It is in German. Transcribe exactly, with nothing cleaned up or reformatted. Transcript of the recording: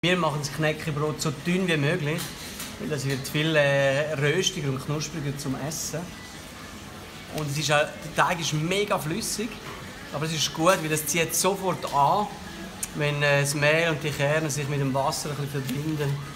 Wir machen das Knäckebrot so dünn wie möglich, weil das wird viel äh, röstiger und knuspriger zum Essen. Und es ist auch, der Teig ist mega flüssig, aber es ist gut, weil das zieht sofort an, wenn äh, das Mehl und die Kerne sich mit dem Wasser ein bisschen verbinden.